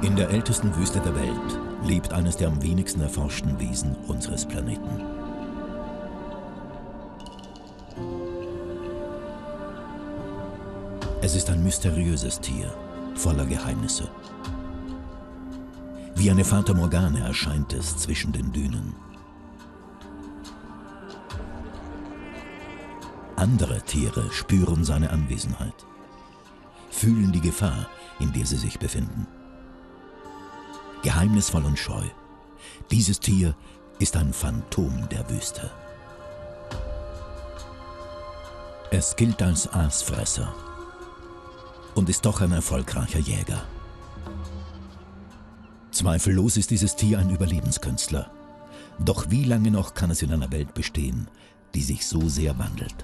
In der ältesten Wüste der Welt lebt eines der am wenigsten erforschten Wesen unseres Planeten. Es ist ein mysteriöses Tier, voller Geheimnisse. Wie eine Fata Morgana erscheint es zwischen den Dünen. Andere Tiere spüren seine Anwesenheit, fühlen die Gefahr, in der sie sich befinden. Geheimnisvoll und scheu. Dieses Tier ist ein Phantom der Wüste. Es gilt als Aasfresser und ist doch ein erfolgreicher Jäger. Zweifellos ist dieses Tier ein Überlebenskünstler. Doch wie lange noch kann es in einer Welt bestehen, die sich so sehr wandelt?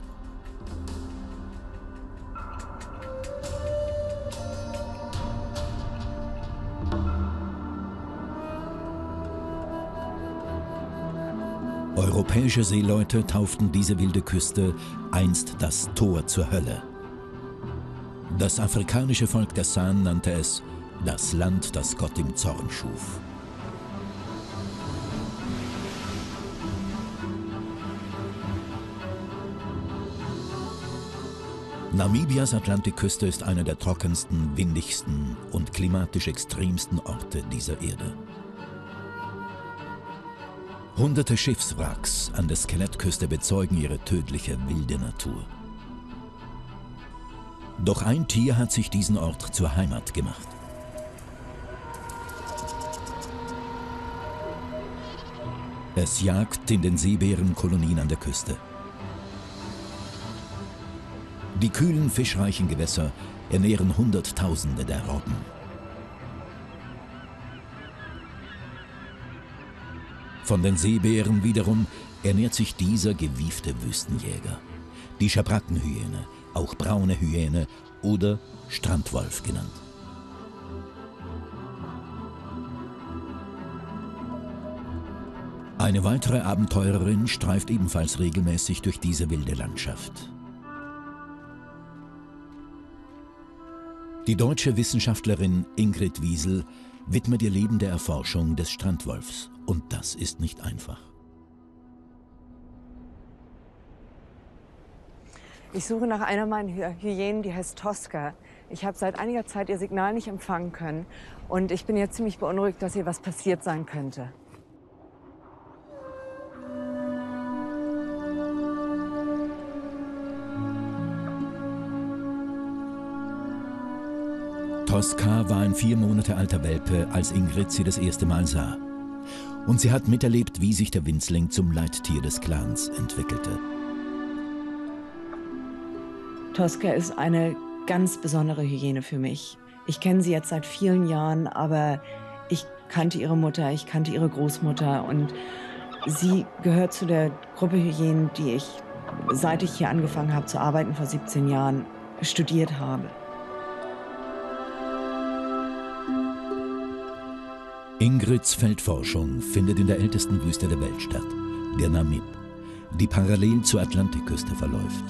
Europäische Seeleute tauften diese wilde Küste einst das Tor zur Hölle. Das afrikanische Volk der San nannte es das Land, das Gott im Zorn schuf. Namibias Atlantikküste ist einer der trockensten, windigsten und klimatisch extremsten Orte dieser Erde. Hunderte Schiffswracks an der Skelettküste bezeugen ihre tödliche, wilde Natur. Doch ein Tier hat sich diesen Ort zur Heimat gemacht. Es jagt in den Seebärenkolonien an der Küste. Die kühlen, fischreichen Gewässer ernähren Hunderttausende der Robben. Von den Seebären wiederum ernährt sich dieser gewiefte Wüstenjäger, die Schabrackenhyäne, auch braune Hyäne oder Strandwolf genannt. Eine weitere Abenteurerin streift ebenfalls regelmäßig durch diese wilde Landschaft. Die deutsche Wissenschaftlerin Ingrid Wiesel widmet ihr Leben der Erforschung des Strandwolfs. Und das ist nicht einfach. Ich suche nach einer meiner Hyänen, die heißt Tosca. Ich habe seit einiger Zeit ihr Signal nicht empfangen können. Und ich bin jetzt ziemlich beunruhigt, dass ihr was passiert sein könnte. Tosca war ein 4 Monate alter Welpe, als Ingrid sie das erste Mal sah. Und sie hat miterlebt, wie sich der Winzling zum Leittier des Clans entwickelte. Tosca ist eine ganz besondere Hyäne für mich. Ich kenne sie jetzt seit vielen Jahren, aber ich kannte ihre Mutter, ich kannte ihre Großmutter und sie gehört zu der Gruppe Hyänen, die ich, seit ich hier angefangen habe zu arbeiten vor 17 Jahren, studiert habe. Ingrids Feldforschung findet in der ältesten Wüste der Welt statt, der Namib, die parallel zur Atlantikküste verläuft.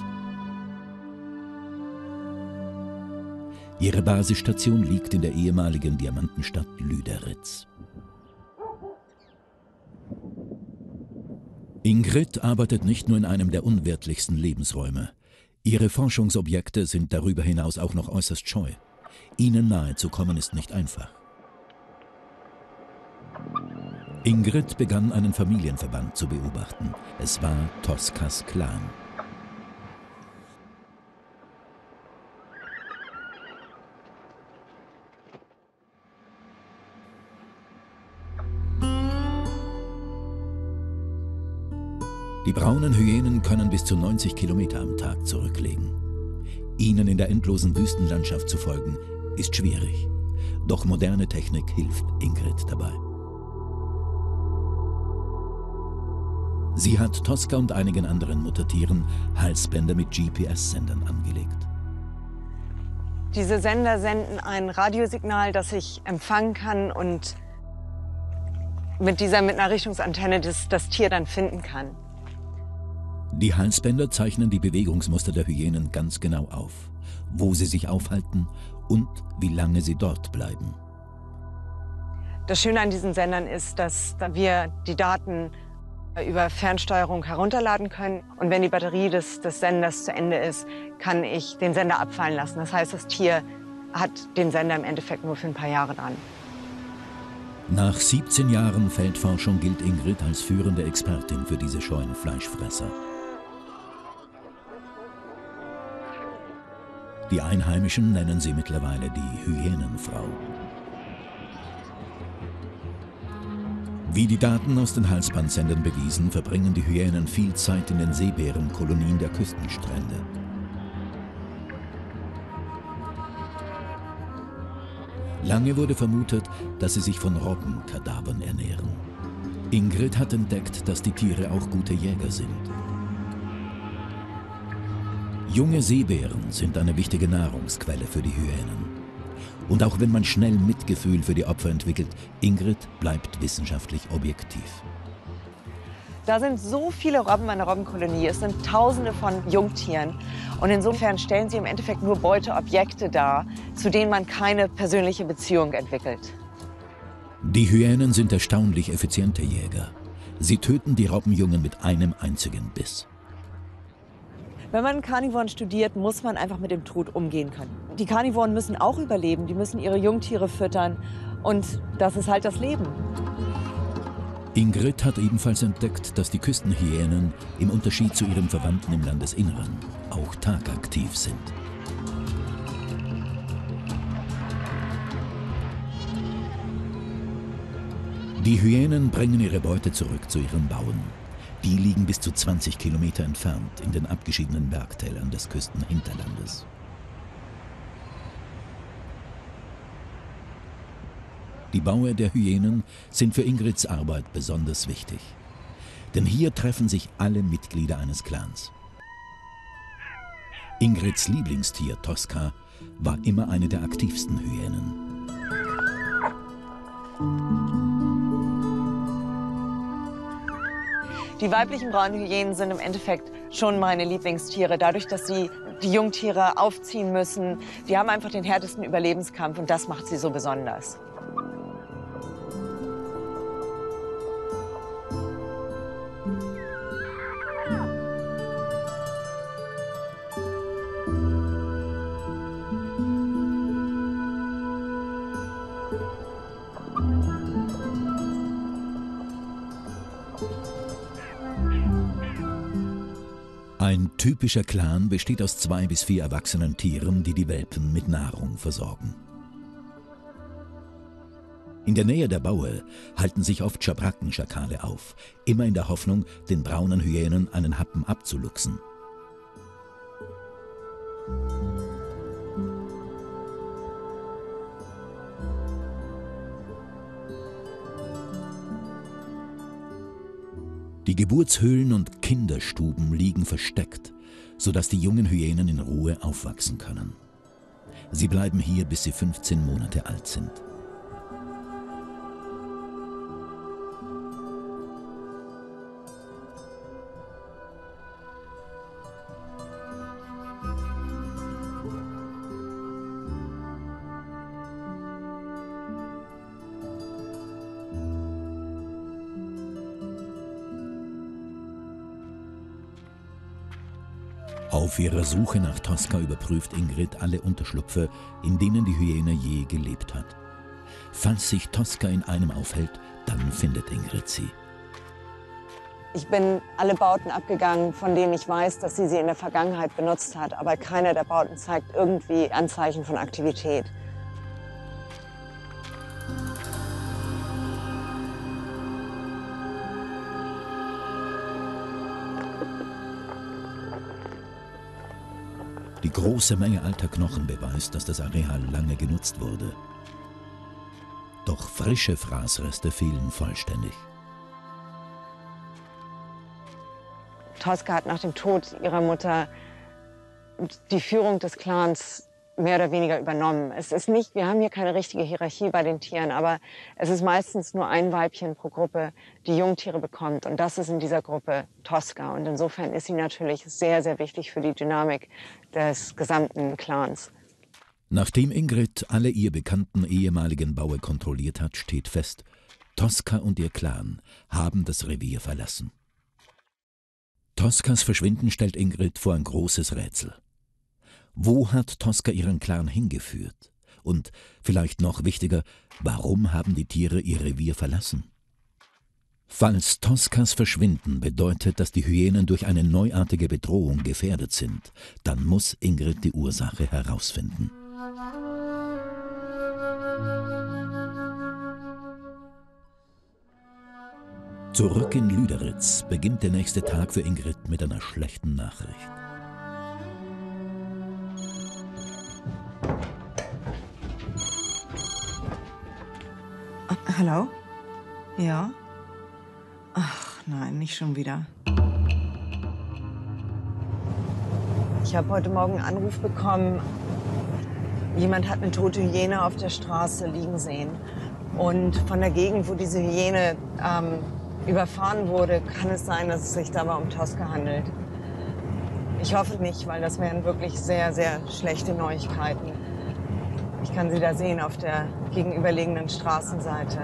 Ihre Basisstation liegt in der ehemaligen Diamantenstadt Lüderitz. Ingrid arbeitet nicht nur in einem der unwirtlichsten Lebensräume. Ihre Forschungsobjekte sind darüber hinaus auch noch äußerst scheu. Ihnen nahe zu kommen ist nicht einfach. Ingrid begann einen Familienverband zu beobachten. Es war Toscas Clan. Die braunen Hyänen können bis zu 90 Kilometer am Tag zurücklegen. Ihnen in der endlosen Wüstenlandschaft zu folgen, ist schwierig. Doch moderne Technik hilft Ingrid dabei. Sie hat Tosca und einigen anderen Muttertieren Halsbänder mit GPS-Sendern angelegt. Diese Sender senden ein Radiosignal, das ich empfangen kann und mit einer Richtungsantenne das Tier dann finden kann. Die Halsbänder zeichnen die Bewegungsmuster der Hyänen ganz genau auf, wo sie sich aufhalten und wie lange sie dort bleiben. Das Schöne an diesen Sendern ist, dass wir die Daten über Fernsteuerung herunterladen können. Und wenn die Batterie des Senders zu Ende ist, kann ich den Sender abfallen lassen. Das heißt, das Tier hat den Sender im Endeffekt nur für ein paar Jahre dran. Nach 17 Jahren Feldforschung gilt Ingrid als führende Expertin für diese scheuen Fleischfresser. Die Einheimischen nennen sie mittlerweile die Hyänenfrau. Wie die Daten aus den Halsbandsendern bewiesen, verbringen die Hyänen viel Zeit in den Seebärenkolonien der Küstenstrände. Lange wurde vermutet, dass sie sich von Robbenkadavern ernähren. Ingrid hat entdeckt, dass die Tiere auch gute Jäger sind. Junge Seebären sind eine wichtige Nahrungsquelle für die Hyänen. Und auch wenn man schnell Mitgefühl für die Opfer entwickelt, Ingrid bleibt wissenschaftlich objektiv. Da sind so viele Robben an der Robbenkolonie, es sind Tausende von Jungtieren. Und insofern stellen sie im Endeffekt nur Beuteobjekte dar, zu denen man keine persönliche Beziehung entwickelt. Die Hyänen sind erstaunlich effiziente Jäger. Sie töten die Robbenjungen mit einem einzigen Biss. Wenn man Karnivoren studiert, muss man einfach mit dem Tod umgehen können. Die Karnivoren müssen auch überleben, die müssen ihre Jungtiere füttern und das ist halt das Leben. Ingrid hat ebenfalls entdeckt, dass die Küstenhyänen im Unterschied zu ihren Verwandten im Landesinneren auch tagaktiv sind. Die Hyänen bringen ihre Beute zurück zu ihren Bauen. Die liegen bis zu 20 Kilometer entfernt in den abgeschiedenen Bergtälern des Küstenhinterlandes. Die Baue der Hyänen sind für Ingrids Arbeit besonders wichtig. Denn hier treffen sich alle Mitglieder eines Clans. Ingrids Lieblingstier Tosca war immer eine der aktivsten Hyänen. Die weiblichen braunen Hyänen sind im Endeffekt schon meine Lieblingstiere, dadurch, dass sie die Jungtiere aufziehen müssen. Die haben einfach den härtesten Überlebenskampf und das macht sie so besonders. Ein typischer Clan besteht aus 2 bis 4 erwachsenen Tieren, die die Welpen mit Nahrung versorgen. In der Nähe der Baue halten sich oft Schabrackenschakale auf, immer in der Hoffnung, den braunen Hyänen einen Happen abzuluchsen. Die Geburtshöhlen und Kinderstuben liegen versteckt, sodass die jungen Hyänen in Ruhe aufwachsen können. Sie bleiben hier, bis sie 15 Monate alt sind. Auf ihrer Suche nach Tosca überprüft Ingrid alle Unterschlupfe, in denen die Hyäne je gelebt hat. Falls sich Tosca in einem aufhält, dann findet Ingrid sie. Ich bin alle Bauten abgegangen, von denen ich weiß, dass sie in der Vergangenheit benutzt hat. Aber keiner der Bauten zeigt irgendwie Anzeichen von Aktivität. Die große Menge alter Knochen beweist, dass das Areal lange genutzt wurde. Doch frische Fraßreste fehlen vollständig. Tosca hat nach dem Tod ihrer Mutter die Führung des Clans mehr oder weniger übernommen. Es ist nicht, wir haben hier keine richtige Hierarchie bei den Tieren, aber es ist meistens nur ein Weibchen pro Gruppe, die Jungtiere bekommt. Und das ist in dieser Gruppe Tosca. Und insofern ist sie natürlich sehr, sehr wichtig für die Dynamik des gesamten Clans. Nachdem Ingrid alle ihr bekannten ehemaligen Baue kontrolliert hat, steht fest, Tosca und ihr Clan haben das Revier verlassen. Toscas Verschwinden stellt Ingrid vor ein großes Rätsel. Wo hat Tosca ihren Clan hingeführt? Und, vielleicht noch wichtiger, warum haben die Tiere ihr Revier verlassen? Falls Toscas Verschwinden bedeutet, dass die Hyänen durch eine neuartige Bedrohung gefährdet sind, dann muss Ingrid die Ursache herausfinden. Zurück in Lüderitz beginnt der nächste Tag für Ingrid mit einer schlechten Nachricht. Hallo? Ja? Ach nein, nicht schon wieder. Ich habe heute Morgen einen Anruf bekommen. Jemand hat eine tote Hyäne auf der Straße liegen sehen. Und von der Gegend, wo diese Hyäne überfahren wurde, kann es sein, dass es sich dabei um Tosca handelt. Ich hoffe nicht, weil das wären wirklich sehr, sehr schlechte Neuigkeiten. Ich kann sie da sehen auf der gegenüberliegenden Straßenseite.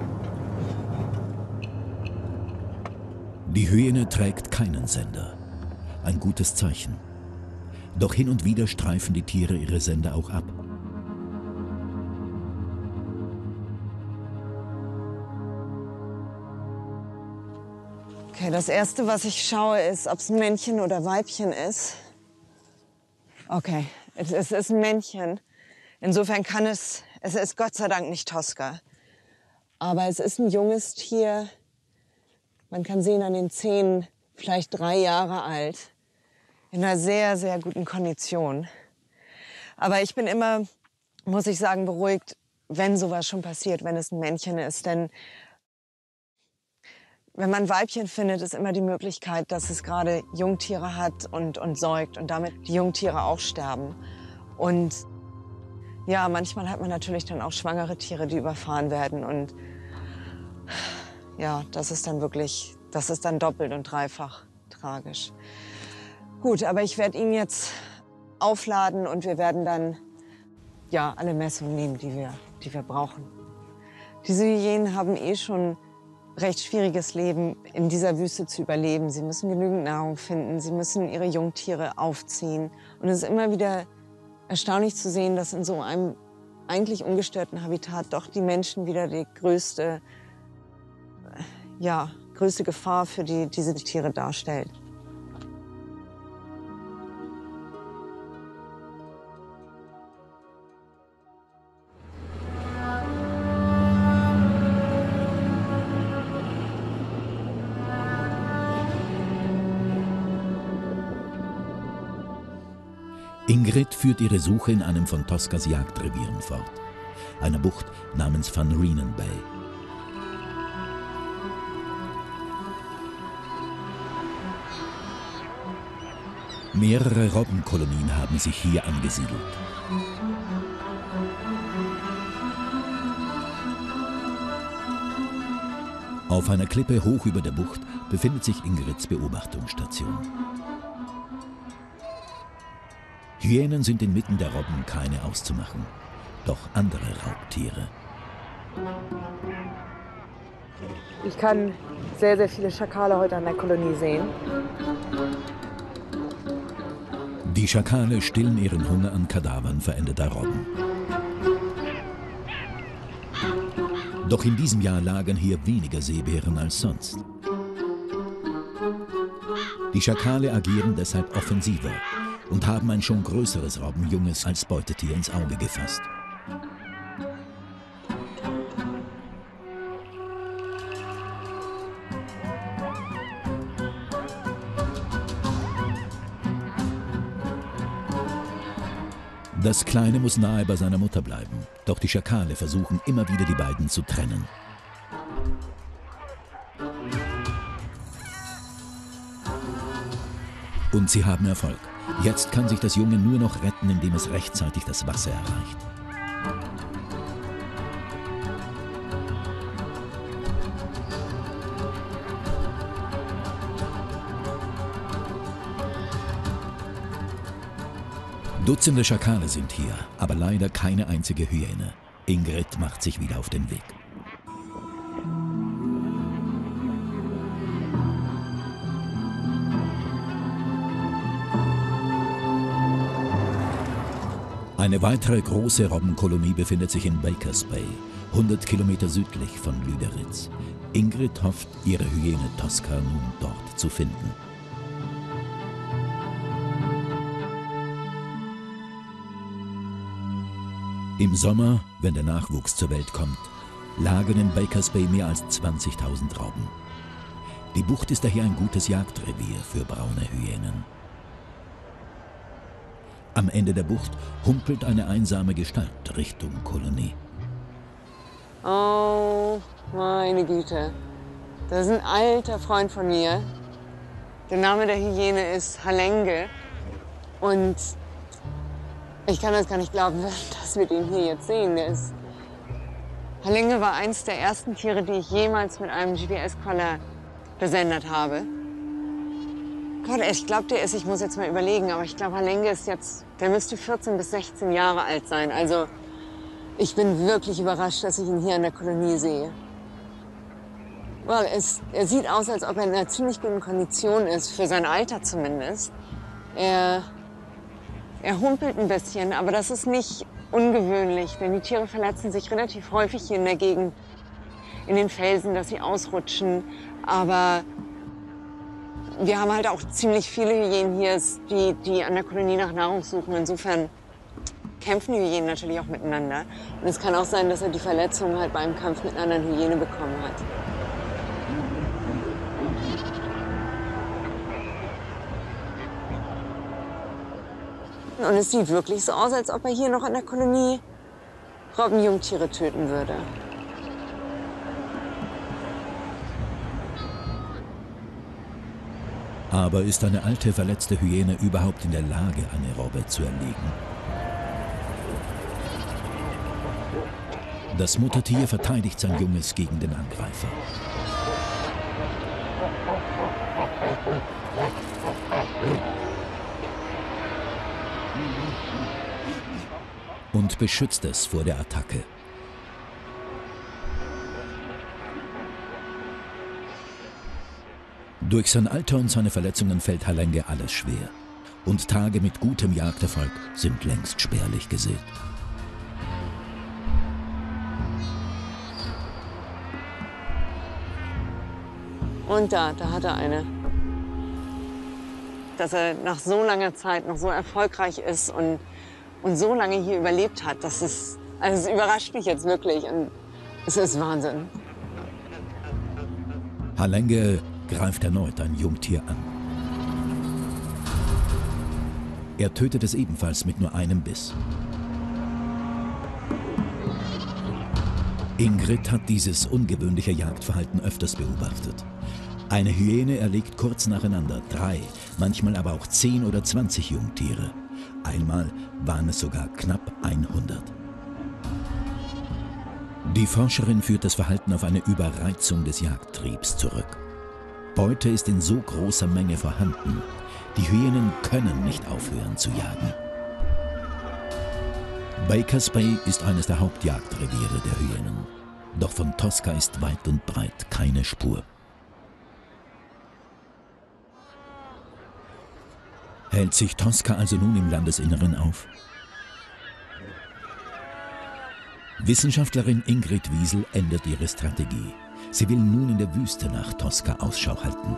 Die Hyäne trägt keinen Sender. Ein gutes Zeichen. Doch hin und wieder streifen die Tiere ihre Sender auch ab. Okay, das Erste, was ich schaue, ist, ob es ein Männchen oder Weibchen ist. Okay, es ist ein Männchen. Insofern kann es ist Gott sei Dank nicht Tosca. Aber es ist ein junges Tier. Man kann sehen an den Zähnen, vielleicht 3 Jahre alt. In einer sehr, sehr guten Kondition. Aber ich bin immer, muss ich sagen, beruhigt, wenn sowas schon passiert, wenn es ein Männchen ist. Denn wenn man ein Weibchen findet, ist immer die Möglichkeit, dass es gerade Jungtiere hat und säugt und damit die Jungtiere auch sterben. Und ja, manchmal hat man natürlich dann auch schwangere Tiere, die überfahren werden. Und ja, das ist dann doppelt und dreifach tragisch. Gut, aber ich werde ihn jetzt aufladen und wir werden dann ja alle Messungen nehmen, die wir brauchen. Diese Hyänen haben eh schon recht schwieriges Leben, in dieser Wüste zu überleben. Sie müssen genügend Nahrung finden, sie müssen ihre Jungtiere aufziehen. Und es ist immer wieder erstaunlich zu sehen, dass in so einem eigentlich ungestörten Habitat doch die Menschen wieder die größte Gefahr für diese Tiere darstellt. Ingrid führt ihre Suche in einem von Toscas Jagdrevieren fort, einer Bucht namens Van Rhenen Bay. Mehrere Robbenkolonien haben sich hier angesiedelt. Auf einer Klippe hoch über der Bucht befindet sich Ingrids Beobachtungsstation. Hyänen sind inmitten der Robben keine auszumachen, doch andere Raubtiere. Ich kann sehr, sehr viele Schakale heute an der Kolonie sehen. Die Schakale stillen ihren Hunger an Kadavern verendeter Robben. Doch in diesem Jahr lagern hier weniger Seebären als sonst. Die Schakale agieren deshalb offensiver und haben ein schon größeres Robbenjunges als Beutetier ins Auge gefasst. Das Kleine muss nahe bei seiner Mutter bleiben, doch die Schakale versuchen immer wieder, die beiden zu trennen. Und sie haben Erfolg. Jetzt kann sich das Junge nur noch retten, indem es rechtzeitig das Wasser erreicht. Dutzende Schakale sind hier, aber leider keine einzige Hyäne. Ingrid macht sich wieder auf den Weg. Eine weitere große Robbenkolonie befindet sich in Bakers Bay, 100 Kilometer südlich von Lüderitz. Ingrid hofft, ihre Hyäne Tosca nun dort zu finden. Im Sommer, wenn der Nachwuchs zur Welt kommt, lagern in Bakers Bay mehr als 20.000 Robben. Die Bucht ist daher ein gutes Jagdrevier für braune Hyänen. Am Ende der Bucht humpelt eine einsame Gestalt Richtung Kolonie. Oh, meine Güte. Das ist ein alter Freund von mir. Der Name der Hyäne ist Halenge. Und ich kann das gar nicht glauben, dass wir den hier jetzt sehen. Halenge war eins der ersten Tiere, die ich jemals mit einem GPS-Collar besendet habe. Gott, ich glaube, ich muss jetzt mal überlegen, aber ich glaube, Halenge ist jetzt, der müsste 14 bis 16 Jahre alt sein. Also ich bin wirklich überrascht, dass ich ihn hier in der Kolonie sehe. Well, er sieht aus, als ob er in einer ziemlich guten Kondition ist, für sein Alter zumindest. Er humpelt ein bisschen, aber das ist nicht ungewöhnlich, denn die Tiere verletzen sich relativ häufig hier in der Gegend, in den Felsen, dass sie ausrutschen. Aber wir haben halt auch ziemlich viele Hyänen hier, die an der Kolonie nach Nahrung suchen. Insofern kämpfen die Hyänen natürlich auch miteinander. Und es kann auch sein, dass er die Verletzung halt beim Kampf mit einer anderen Hyäne bekommen hat. Und es sieht wirklich so aus, als ob er hier noch an der Kolonie Robbenjungtiere töten würde. Aber ist eine alte, verletzte Hyäne überhaupt in der Lage, eine Robbe zu erlegen? Das Muttertier verteidigt sein Junges gegen den Angreifer. Und beschützt es vor der Attacke. Durch sein Alter und seine Verletzungen fällt Halenge alles schwer. Und Tage mit gutem Jagderfolg sind längst spärlich gesät. Und da hat er eine. Dass er nach so langer Zeit noch so erfolgreich ist und so lange hier überlebt hat, also es überrascht mich jetzt wirklich und es ist Wahnsinn. Halenge greift erneut ein Jungtier an. Er tötet es ebenfalls mit nur einem Biss. Ingrid hat dieses ungewöhnliche Jagdverhalten öfters beobachtet. Eine Hyäne erlegt kurz nacheinander 3, manchmal aber auch 10 oder 20 Jungtiere. Einmal waren es sogar knapp 100. Die Forscherin führt das Verhalten auf eine Überreizung des Jagdtriebs zurück. Beute ist in so großer Menge vorhanden. Die Hyänen können nicht aufhören zu jagen. Bakers Bay ist eines der Hauptjagdreviere der Hyänen. Doch von Tosca ist weit und breit keine Spur. Hält sich Tosca also nun im Landesinneren auf? Wissenschaftlerin Ingrid Wiesel ändert ihre Strategie. Sie will nun in der Wüste nach Tosca Ausschau halten.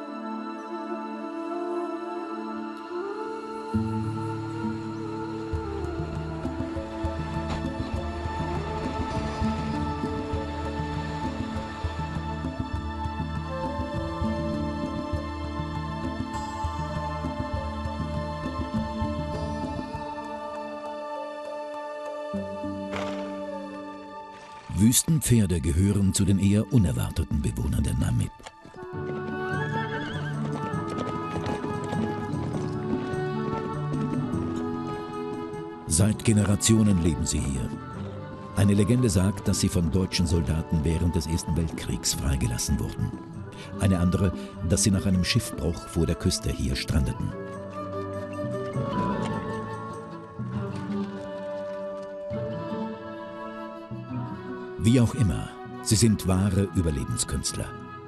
Wüstenpferde gehören zu den eher unerwarteten Bewohnern der Namib. Seit Generationen leben sie hier. Eine Legende sagt, dass sie von deutschen Soldaten während des Ersten Weltkriegs freigelassen wurden. Eine andere, dass sie nach einem Schiffbruch vor der Küste hier strandeten. Wie auch immer, sie sind wahre Überlebenskünstler.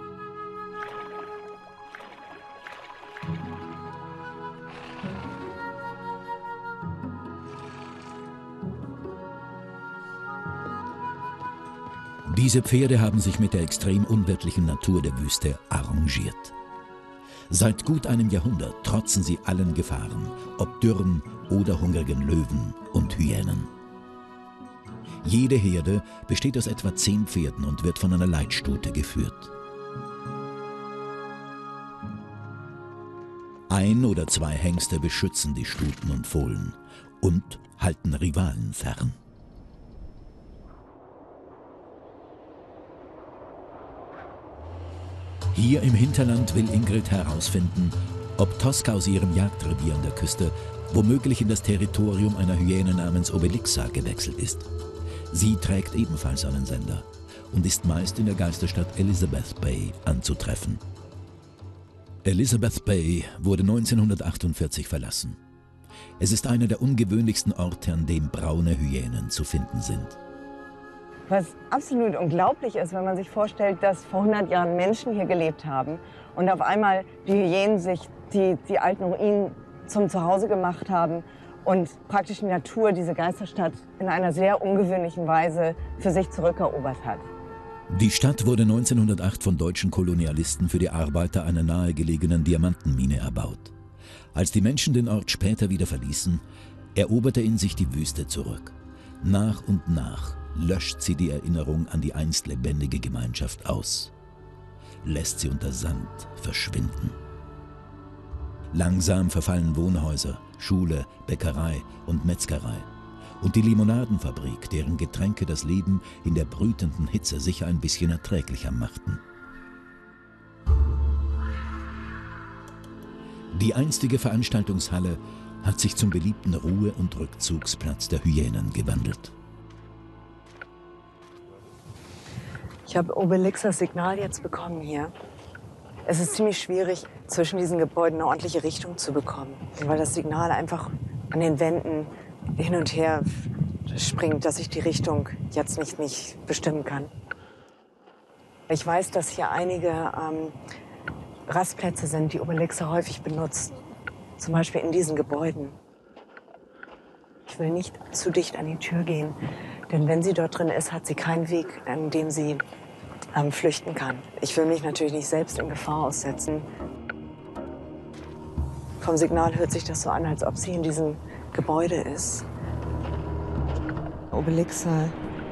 Diese Pferde haben sich mit der extrem unwirtlichen Natur der Wüste arrangiert. Seit gut einem Jahrhundert trotzen sie allen Gefahren, ob Dürren oder hungrigen Löwen und Hyänen. Jede Herde besteht aus etwa 10 Pferden und wird von einer Leitstute geführt. 1 oder 2 Hengste beschützen die Stuten und Fohlen und halten Rivalen fern. Hier im Hinterland will Ingrid herausfinden, ob Tosca aus ihrem Jagdrevier an der Küste womöglich in das Territorium einer Hyäne namens Obelixa gewechselt ist. Sie trägt ebenfalls einen Sender und ist meist in der Geisterstadt Elizabeth Bay anzutreffen. Elizabeth Bay wurde 1948 verlassen. Es ist einer der ungewöhnlichsten Orte, an dem braune Hyänen zu finden sind. Was absolut unglaublich ist, wenn man sich vorstellt, dass vor 100 Jahren Menschen hier gelebt haben und auf einmal die Hyänen sich die alten Ruinen zum Zuhause gemacht haben und praktisch die Natur diese Geisterstadt in einer sehr ungewöhnlichen Weise für sich zurückerobert hat. Die Stadt wurde 1908 von deutschen Kolonialisten für die Arbeiter einer nahegelegenen Diamantenmine erbaut. Als die Menschen den Ort später wieder verließen, eroberte in sich die Wüste zurück. Nach und nach löscht sie die Erinnerung an die einst lebendige Gemeinschaft aus, lässt sie unter Sand verschwinden. Langsam verfallen Wohnhäuser, Schule, Bäckerei und Metzgerei und die Limonadenfabrik, deren Getränke das Leben in der brütenden Hitze sicher ein bisschen erträglicher machten. Die einstige Veranstaltungshalle hat sich zum beliebten Ruhe- und Rückzugsplatz der Hyänen gewandelt. Ich habe Obelixas Signal jetzt bekommen hier. Es ist ziemlich schwierig, zwischen diesen Gebäuden eine ordentliche Richtung zu bekommen, weil das Signal einfach an den Wänden hin und her springt, dass ich die Richtung jetzt nicht bestimmen kann. Ich weiß, dass hier einige Rastplätze sind, die Obelixa häufig benutzt. Zum Beispiel in diesen Gebäuden. Ich will nicht zu dicht an die Tür gehen, denn wenn sie dort drin ist, hat sie keinen Weg, an dem sie flüchten kann. Ich will mich natürlich nicht selbst in Gefahr aussetzen. Vom Signal hört sich das so an, als ob sie in diesem Gebäude ist. Obelixa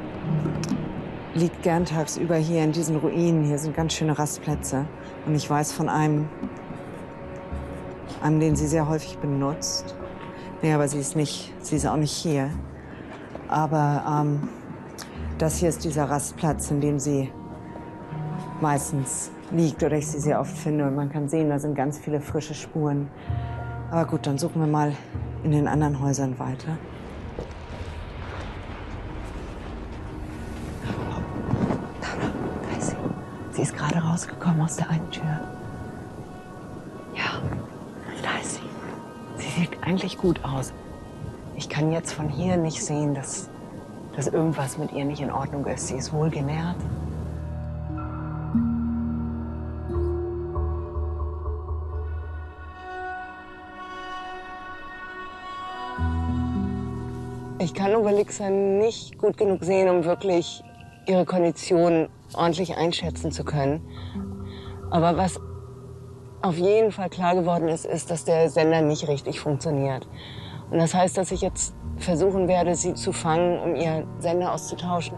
liegt gern tagsüber hier in diesen Ruinen. Hier sind ganz schöne Rastplätze. Und ich weiß von einem, den sie sehr häufig benutzt. Nee, aber sie ist auch nicht hier. Aber das hier ist dieser Rastplatz, in dem sie meistens liegt oder ich sie sehr oft finde. Und man kann sehen, da sind ganz viele frische Spuren. Aber gut, dann suchen wir mal in den anderen Häusern weiter. Da ist sie. Sie ist gerade rausgekommen aus der einen Tür. Ja, da ist sie. Sie sieht eigentlich gut aus. Ich kann jetzt von hier nicht sehen, dass irgendwas mit ihr nicht in Ordnung ist. Sie ist wohl genährt. Ich kann Obelixa nicht gut genug sehen, um wirklich ihre Kondition ordentlich einschätzen zu können. Aber was auf jeden Fall klar geworden ist, ist, dass der Sender nicht richtig funktioniert. Und das heißt, dass ich jetzt versuchen werde, sie zu fangen, um ihren Sender auszutauschen.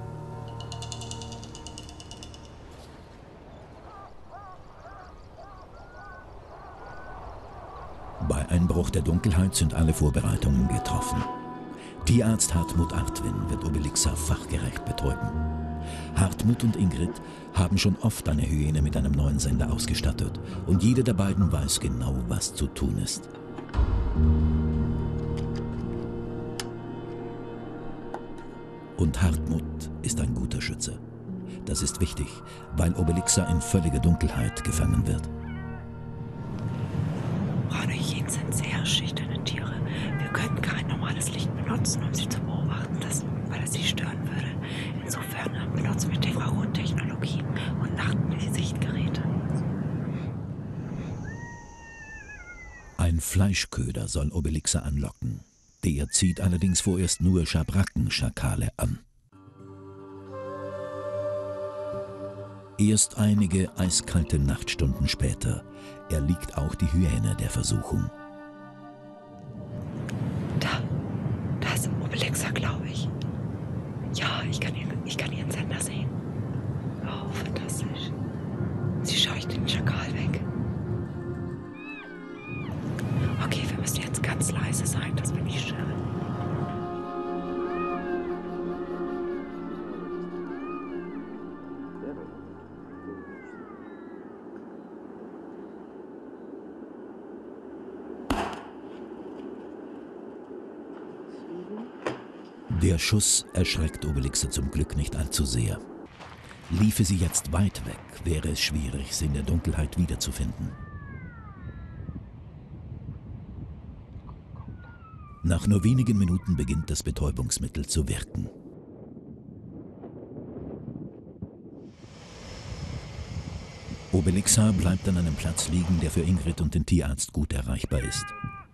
Bei Einbruch der Dunkelheit sind alle Vorbereitungen getroffen. Tierarzt Hartmut Artwin wird Obelixa fachgerecht betäuben. Hartmut und Ingrid haben schon oft eine Hyäne mit einem neuen Sender ausgestattet und jede der beiden weiß genau, was zu tun ist. Und Hartmut ist ein guter Schütze. Das ist wichtig, weil Obelixa in völliger Dunkelheit gefangen wird. Braune Hyänen sind sehr schüchterne Tiere. Wir könnten kein normales Licht benutzen, um sie zu beobachten, weil es sie stören würde. Insofern benutzen Fleischköder soll Obelixa anlocken. Der zieht allerdings vorerst nur Schabrackenschakale an. Erst einige eiskalte Nachtstunden später erliegt auch die Hyäne der Versuchung. Da ist Obelixa, glaube ich. Ja, ich kann ihren Sender sehen. Oh, fantastisch. Sie scheucht den Schakal weg. Okay, wir müssen jetzt ganz leise sein, dass wir nicht stören. Der Schuss erschreckt Obelixa zum Glück nicht allzu sehr. Liefe sie jetzt weit weg, wäre es schwierig, sie in der Dunkelheit wiederzufinden. Nach nur wenigen Minuten beginnt das Betäubungsmittel zu wirken. Obelixa bleibt an einem Platz liegen, der für Ingrid und den Tierarzt gut erreichbar ist.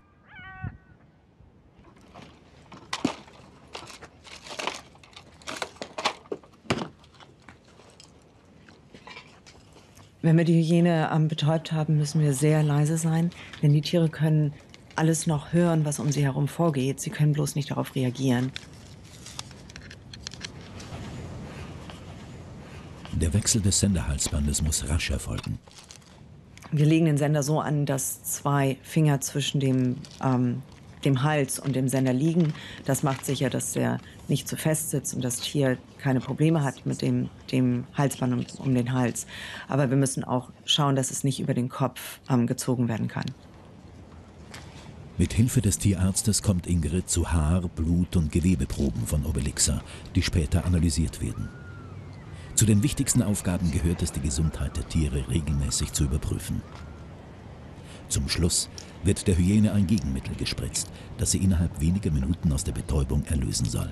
Wenn wir die Hyäne betäubt haben, müssen wir sehr leise sein, denn die Tiere können alles noch hören, was um sie herum vorgeht. Sie können bloß nicht darauf reagieren. Der Wechsel des Senderhalsbandes muss rasch erfolgen. Wir legen den Sender so an, dass 2 Finger zwischen dem Hals und dem Sender liegen. Das macht sicher, dass der nicht zu fest sitzt und das Tier keine Probleme hat mit dem Halsband um den Hals. Aber wir müssen auch schauen, dass es nicht über den Kopf gezogen werden kann. Mit Hilfe des Tierarztes kommt Ingrid zu Haar-, Blut- und Gewebeproben von Obelixa, die später analysiert werden. Zu den wichtigsten Aufgaben gehört es, die Gesundheit der Tiere regelmäßig zu überprüfen. Zum Schluss wird der Hyäne ein Gegenmittel gespritzt, das sie innerhalb weniger Minuten aus der Betäubung erlösen soll.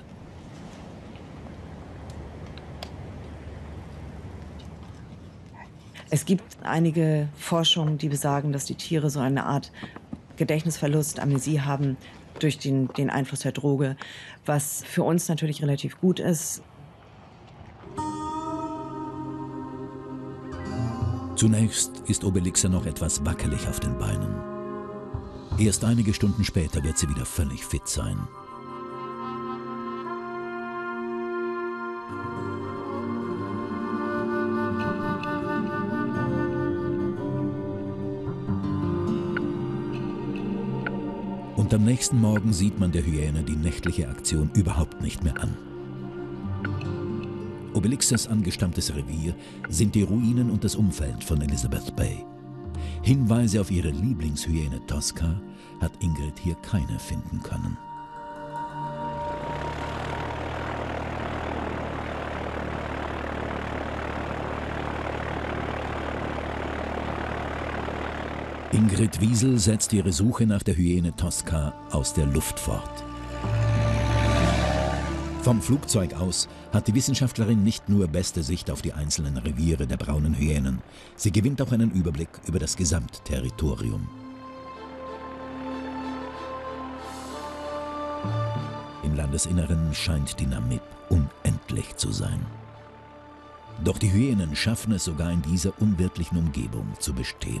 Es gibt einige Forschungen, die besagen, dass die Tiere so eine Art Gedächtnisverlust, Amnesie haben durch den Einfluss der Droge, was für uns natürlich relativ gut ist. Zunächst ist Obelixa noch etwas wackelig auf den Beinen. Erst einige Stunden später wird sie wieder völlig fit sein. Und am nächsten Morgen sieht man der Hyäne die nächtliche Aktion überhaupt nicht mehr an. Obelixas angestammtes Revier sind die Ruinen und das Umfeld von Elizabeth Bay. Hinweise auf ihre Lieblingshyäne Tosca hat Ingrid hier keine finden können. Ingrid Wiesel setzt ihre Suche nach der Hyäne Tosca aus der Luft fort. Vom Flugzeug aus hat die Wissenschaftlerin nicht nur beste Sicht auf die einzelnen Reviere der braunen Hyänen, sie gewinnt auch einen Überblick über das Gesamtterritorium. Im Landesinneren scheint die Namib unendlich zu sein. Doch die Hyänen schaffen es sogar in dieser unwirtlichen Umgebung zu bestehen.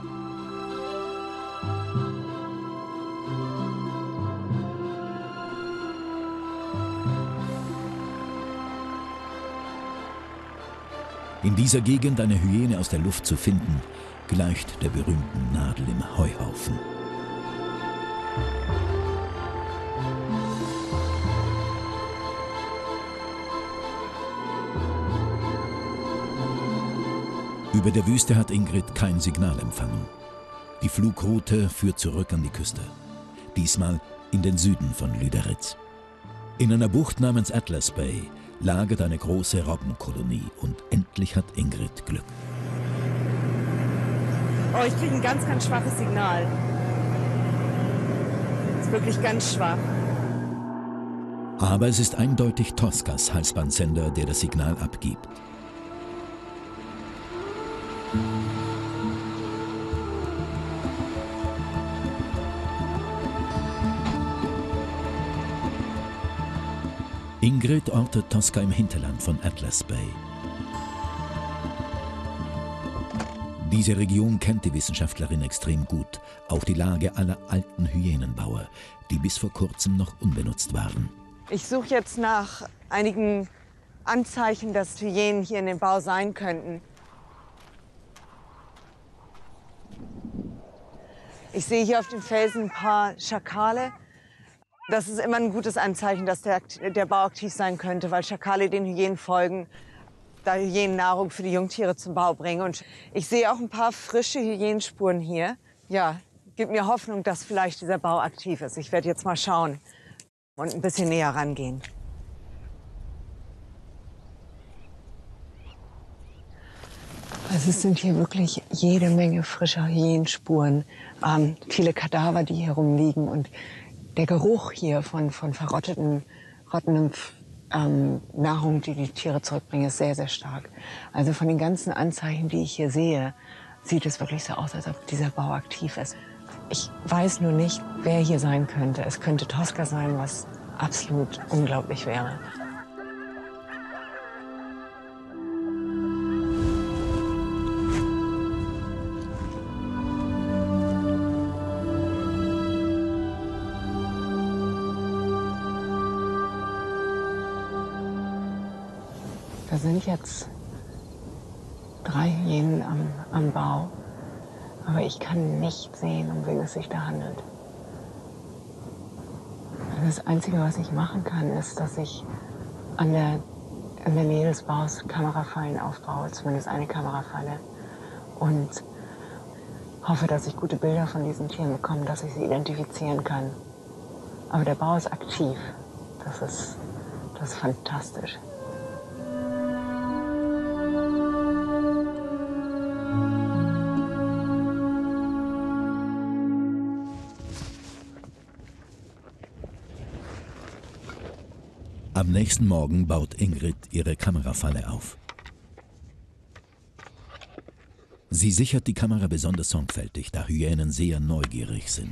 In dieser Gegend eine Hyäne aus der Luft zu finden, gleicht der berühmten Nadel im Heuhaufen. Über der Wüste hat Ingrid kein Signal empfangen. Die Flugroute führt zurück an die Küste. Diesmal in den Süden von Lüderitz. In einer Bucht namens Atlas Bay lagert eine große Robbenkolonie und endlich hat Ingrid Glück. Oh, ich kriege ein ganz, ganz schwaches Signal. Das ist wirklich ganz schwach. Aber es ist eindeutig Toscas Halsbandsender, der das Signal abgibt. Ingrid ortet Tosca im Hinterland von Atlas Bay. Diese Region kennt die Wissenschaftlerin extrem gut, auch die Lage aller alten Hyänenbaue, die bis vor kurzem noch unbenutzt waren. Ich suche jetzt nach einigen Anzeichen, dass Hyänen hier in dem Bau sein könnten. Ich sehe hier auf den Felsen ein paar Schakale. Das ist immer ein gutes Anzeichen, dass der Bau aktiv sein könnte, weil Schakale den Hyänen folgen, da Hyänen Nahrung für die Jungtiere zum Bau bringen. Und ich sehe auch ein paar frische Hyänenspuren hier. Ja, gibt mir Hoffnung, dass vielleicht dieser Bau aktiv ist. Ich werde jetzt mal schauen und ein bisschen näher rangehen. Also es sind hier wirklich jede Menge frischer Hyänenspuren, viele Kadaver, die hier rumliegen, und der Geruch hier von verrottetem Nahrung, die die Tiere zurückbringen, ist sehr, sehr stark. Also von den ganzen Anzeichen, die ich hier sehe, sieht es wirklich so aus, als ob dieser Bau aktiv ist. Ich weiß nur nicht, wer hier sein könnte. Es könnte Tosca sein, was absolut unglaublich wäre. Da sind jetzt 3 Hyänen am Bau, aber ich kann nicht sehen, um wen es sich da handelt. Das Einzige, was ich machen kann, ist, dass ich an der Nähe des Baus Kamerafallen aufbaue, zumindest eine Kamerafalle, und hoffe, dass ich gute Bilder von diesen Tieren bekomme, dass ich sie identifizieren kann. Aber der Bau ist aktiv. Das ist fantastisch. Am nächsten Morgen baut Ingrid ihre Kamerafalle auf. Sie sichert die Kamera besonders sorgfältig, da Hyänen sehr neugierig sind.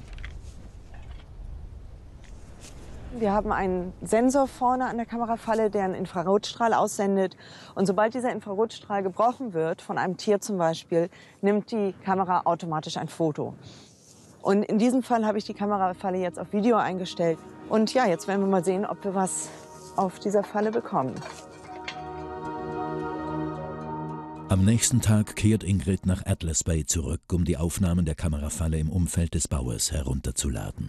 Wir haben einen Sensor vorne an der Kamerafalle, der einen Infrarotstrahl aussendet. Und sobald dieser Infrarotstrahl gebrochen wird, von einem Tier zum Beispiel, nimmt die Kamera automatisch ein Foto. Und in diesem Fall habe ich die Kamerafalle jetzt auf Video eingestellt. Und ja, jetzt werden wir mal sehen, ob wir was auf dieser Falle bekommen. Am nächsten Tag kehrt Ingrid nach Atlas Bay zurück, um die Aufnahmen der Kamerafalle im Umfeld des Baues herunterzuladen.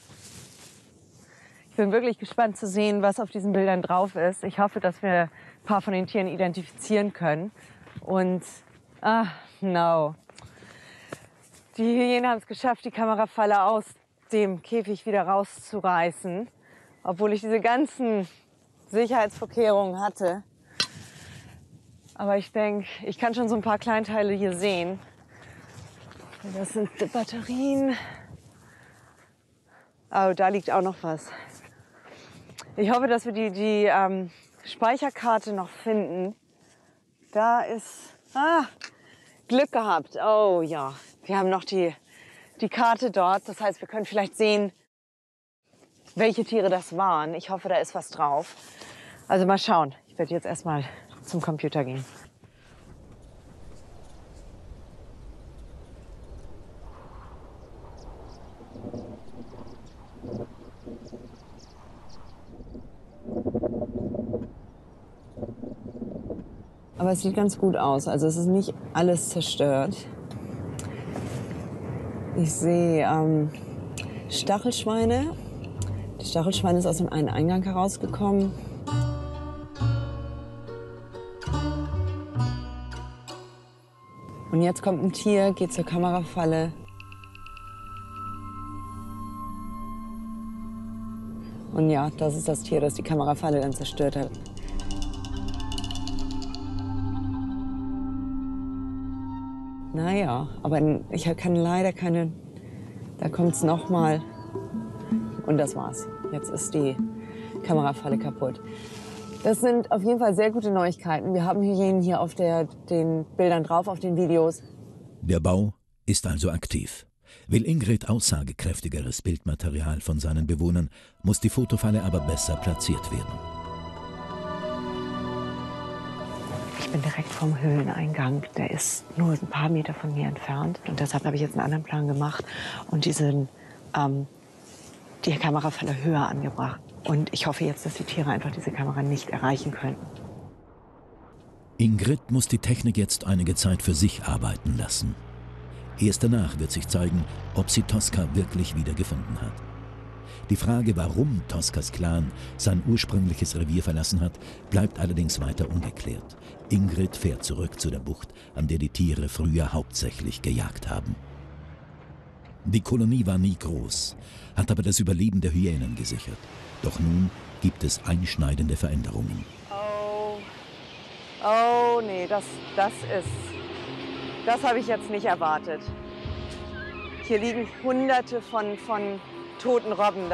Ich bin wirklich gespannt zu sehen, was auf diesen Bildern drauf ist. Ich hoffe, dass wir ein paar von den Tieren identifizieren können. Und, no. Die Hyänen haben es geschafft, die Kamerafalle aus dem Käfig wieder rauszureißen. Obwohl ich diese ganzen Sicherheitsvorkehrungen hatte. Aber ich denke, ich kann schon so ein paar Kleinteile hier sehen. Das sind die Batterien. Oh, da liegt auch noch was. Ich hoffe, dass wir die Speicherkarte noch finden. Da ist... Glück gehabt. Oh ja, wir haben noch die Karte dort. Das heißt, wir können vielleicht sehen, welche Tiere das waren. Ich hoffe, da ist was drauf. Also mal schauen. Ich werde jetzt erstmal zum Computer gehen. Aber es sieht ganz gut aus. Also es ist nicht alles zerstört. Ich sehe Stachelschweine. Das Stachelschwein ist aus dem einen Eingang herausgekommen. Und jetzt kommt ein Tier, geht zur Kamerafalle. Und ja, das ist das Tier, das die Kamerafalle dann zerstört hat. Naja, aber ich kann leider keine... Da kommt es nochmal. Und das war's. Jetzt ist die Kamerafalle kaputt. Das sind auf jeden Fall sehr gute Neuigkeiten. Wir haben Hyänen hier auf den Bildern drauf, auf den Videos. Der Bau ist also aktiv. Will Ingrid aussagekräftigeres Bildmaterial von seinen Bewohnern, muss die Fotofalle aber besser platziert werden. Ich bin direkt vom Höhleneingang. Der ist nur ein paar Meter von mir entfernt. Und deshalb habe ich jetzt einen anderen Plan gemacht und die Kamerafalle höher angebracht. Und ich hoffe jetzt, dass die Tiere einfach diese Kamera nicht erreichen können. Ingrid muss die Technik jetzt einige Zeit für sich arbeiten lassen. Erst danach wird sich zeigen, ob sie Tosca wirklich wiedergefunden hat. Die Frage, warum Toscas Clan sein ursprüngliches Revier verlassen hat, bleibt allerdings weiter ungeklärt. Ingrid fährt zurück zu der Bucht, an der die Tiere früher hauptsächlich gejagt haben. Die Kolonie war nie groß, hat aber das Überleben der Hyänen gesichert. Doch nun gibt es einschneidende Veränderungen. Oh nee, das habe ich jetzt nicht erwartet. Hier liegen Hunderte von toten Robben.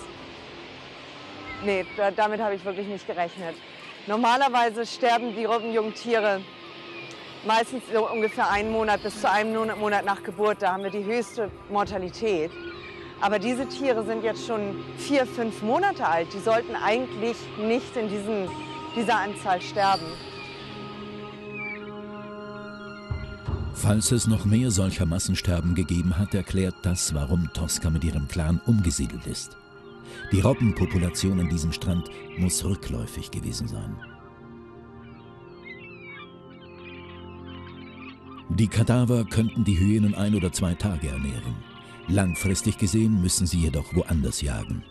Damit habe ich wirklich nicht gerechnet. Normalerweise sterben die Robbenjungtiere meistens so ungefähr einen Monat bis zu einem Monat nach Geburt. Da haben wir die höchste Mortalität. Aber diese Tiere sind jetzt schon 4, 5 Monate alt. Die sollten eigentlich nicht in dieser Anzahl sterben. Falls es noch mehr solcher Massensterben gegeben hat, erklärt das, warum Tosca mit ihrem Clan umgesiedelt ist. Die Robbenpopulation an diesem Strand muss rückläufig gewesen sein. Die Kadaver könnten die Hyänen 1 oder 2 Tage ernähren. Langfristig gesehen müssen sie jedoch woanders jagen.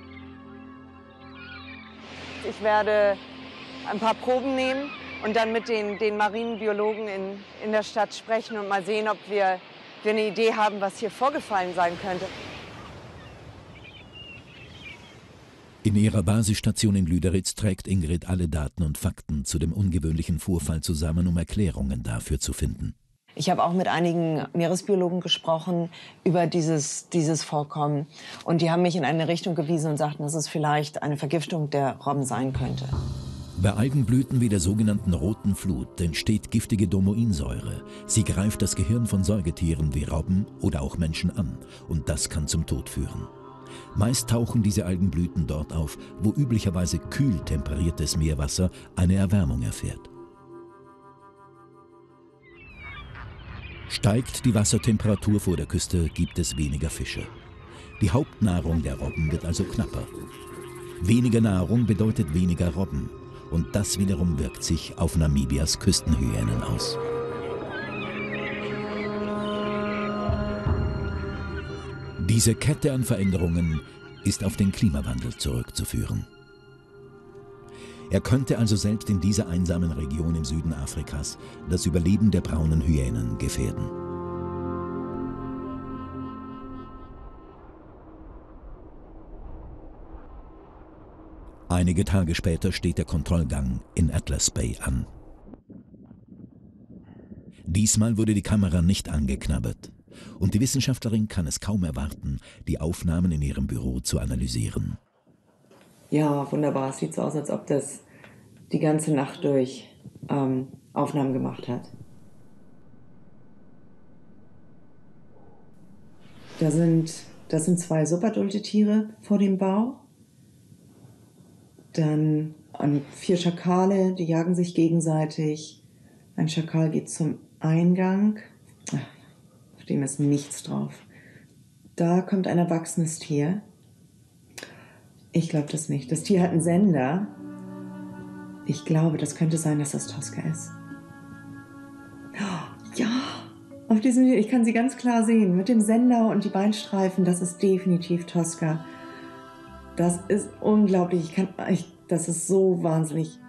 Ich werde ein paar Proben nehmen und dann mit den Marienbiologen in der Stadt sprechen und mal sehen, ob wir eine Idee haben, was hier vorgefallen sein könnte. In ihrer Basisstation in Lüderitz trägt Ingrid alle Daten und Fakten zu dem ungewöhnlichen Vorfall zusammen, um Erklärungen dafür zu finden. Ich habe auch mit einigen Meeresbiologen gesprochen über dieses Vorkommen. Und die haben mich in eine Richtung gewiesen und sagten, dass es vielleicht eine Vergiftung der Robben sein könnte. Bei Algenblüten wie der sogenannten roten Flut entsteht giftige Domoinsäure. Sie greift das Gehirn von Säugetieren wie Robben oder auch Menschen an. Und das kann zum Tod führen. Meist tauchen diese Algenblüten dort auf, wo üblicherweise kühl temperiertes Meerwasser eine Erwärmung erfährt. Steigt die Wassertemperatur vor der Küste, gibt es weniger Fische. Die Hauptnahrung der Robben wird also knapper. Weniger Nahrung bedeutet weniger Robben. Und das wiederum wirkt sich auf Namibias Küstenhyänen aus. Diese Kette an Veränderungen ist auf den Klimawandel zurückzuführen. Er könnte also selbst in dieser einsamen Region im Süden Afrikas das Überleben der braunen Hyänen gefährden. Einige Tage später steht der Kontrollgang in Atlas Bay an. Diesmal wurde die Kamera nicht angeknabbert und die Wissenschaftlerin kann es kaum erwarten, die Aufnahmen in ihrem Büro zu analysieren. Ja, wunderbar. Es sieht so aus, als ob das die ganze Nacht durch Aufnahmen gemacht hat. Das sind 2 superadulte Tiere vor dem Bau. Dann 4 Schakale, die jagen sich gegenseitig. Ein Schakal geht zum Eingang. Auf dem ist nichts drauf. Da kommt ein erwachsenes Tier. Ich glaube das nicht. Das Tier hat einen Sender. Ich glaube, das könnte sein, dass das Tosca ist. Ja, auf diesem Video, ich kann sie ganz klar sehen. Mit dem Sender und die Beinstreifen, das ist definitiv Tosca. Das ist unglaublich. Das ist so wahnsinnig.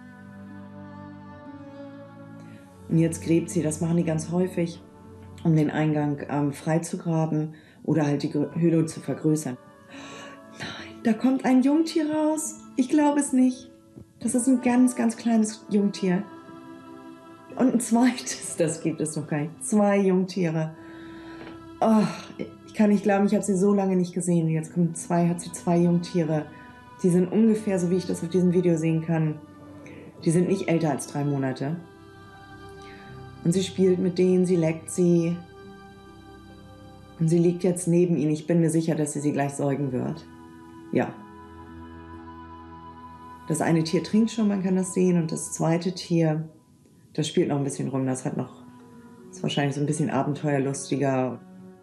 Und jetzt gräbt sie, das machen die ganz häufig, um den Eingang freizugraben oder halt die Höhle zu vergrößern. Nein, da kommt ein Jungtier raus. Ich glaube es nicht. Das ist ein ganz, ganz kleines Jungtier. Und ein zweites, das gibt es noch gar nicht. 2 Jungtiere. Oh, ich kann nicht glauben, ich habe sie so lange nicht gesehen. Jetzt hat sie 2 Jungtiere. Die sind ungefähr, so wie ich das auf diesem Video sehen kann, die sind nicht älter als 3 Monate. Und sie spielt mit denen, sie leckt sie. Und sie liegt jetzt neben ihnen. Ich bin mir sicher, dass sie gleich säugen wird. Ja. Das eine Tier trinkt schon, man kann das sehen. Und das zweite Tier Das spielt noch ein bisschen rum, ist wahrscheinlich so ein bisschen abenteuerlustiger.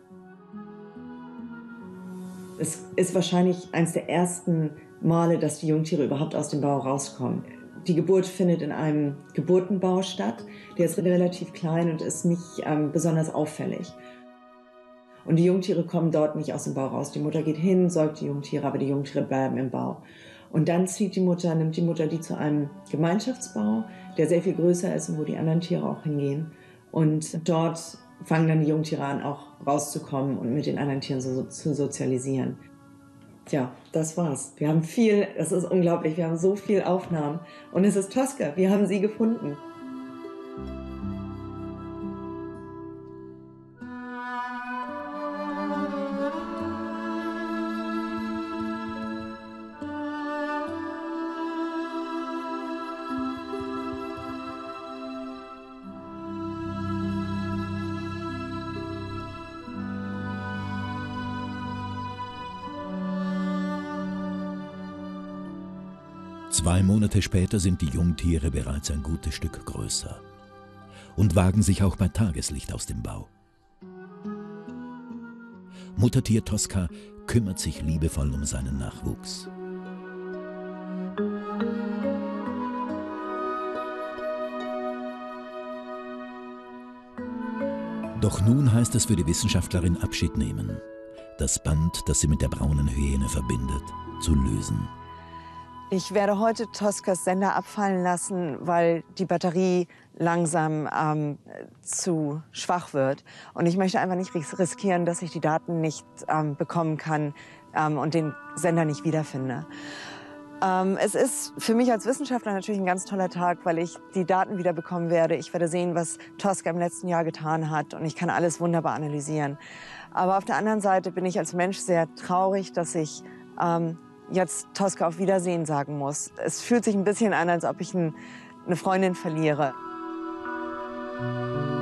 Es ist wahrscheinlich eines der ersten Male, dass die Jungtiere überhaupt aus dem Bau rauskommen. Die Geburt findet in einem Geburtenbau statt. Der ist relativ klein und ist nicht besonders auffällig. Und die Jungtiere kommen dort nicht aus dem Bau raus. Die Mutter geht hin, säugt die Jungtiere, aber die Jungtiere bleiben im Bau. Und dann nimmt die Mutter die zu einem Gemeinschaftsbau, der sehr viel größer ist und wo die anderen Tiere auch hingehen. Und dort fangen dann die Jungtiere an, auch rauszukommen und mit den anderen Tieren zu sozialisieren. Tja, das war's. Das ist unglaublich, wir haben so viel Aufnahmen. Und es ist Tosca, wir haben sie gefunden. Zwei Monate später sind die Jungtiere bereits ein gutes Stück größer und wagen sich auch bei Tageslicht aus dem Bau. Muttertier Tosca kümmert sich liebevoll um seinen Nachwuchs. Doch nun heißt es für die Wissenschaftlerin Abschied nehmen, das Band, das sie mit der braunen Hyäne verbindet, zu lösen. Ich werde heute Toscas Sender abfallen lassen, weil die Batterie langsam zu schwach wird. Und ich möchte einfach nicht riskieren, dass ich die Daten nicht bekommen kann und den Sender nicht wiederfinde. Es ist für mich als Wissenschaftler natürlich ein ganz toller Tag, weil ich die Daten wieder bekommen werde. Ich werde sehen, was Tosca im letzten Jahr getan hat, und ich kann alles wunderbar analysieren. Aber auf der anderen Seite bin ich als Mensch sehr traurig, dass ich jetzt Tosca auf Wiedersehen sagen muss. Es fühlt sich ein bisschen an, als ob ich eine Freundin verliere.